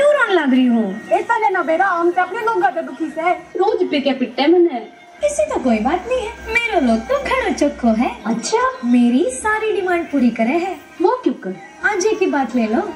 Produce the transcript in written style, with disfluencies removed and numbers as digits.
क्यों रोने लग रही हूँ? ऐसा लेना बेरा, हम तो अपने लोग गए दुखी से। रोज पे क्या पिटता है मैंने? इसे तो कोई बात नहीं है, मेरे लोग तो खड़ो चक्को है। अच्छा, मेरी सारी डिमांड पूरी करे है। वो क्यों कर? आज एक ही बात ले लो।